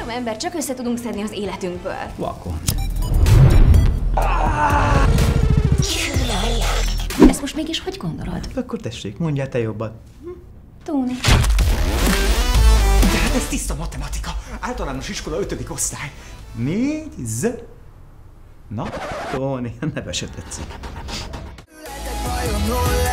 ember csak össze tudunk szedni az életünkből. Vakond. Ezt most mégis hogy gondolod? Akkor tessék, mondjál te jobban. Tóni. De hát ez tiszta matematika. Általános iskola 5. osztály. 4 Na, Tóni, a neve se tetszik. Vajon hol